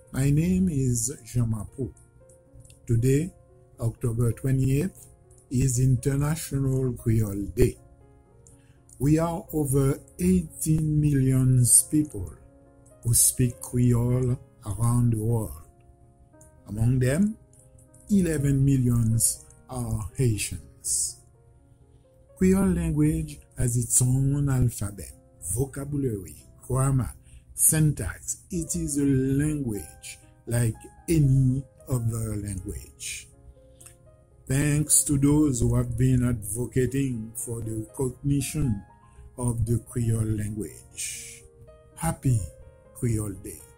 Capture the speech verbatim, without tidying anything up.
My name is Jean-Mapu. Today, October twenty-eighth, is International Creole Day. We are over eighteen million people who speak Creole around the world. Among them, eleven millions are Haitians. Creole language has its own alphabet, vocabulary, grammar, syntax. It is a language like any other language. Thanks to those who have been advocating for the recognition of the Creole language. Happy Creole Day.